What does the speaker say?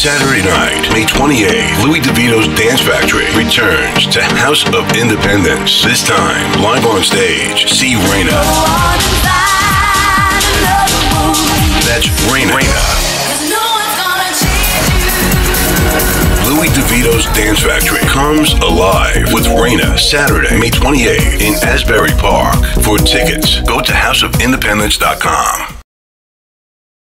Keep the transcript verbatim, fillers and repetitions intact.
Saturday night, May twenty-eighth, Louie DeVito's Dance Factory returns to House of Independence. This time, live on stage, see Reina. That's Reina. Louie DeVito's Dance Factory comes alive with Reina Saturday, May twenty-eighth in Asbury Park. For tickets, go to house of independence dot com.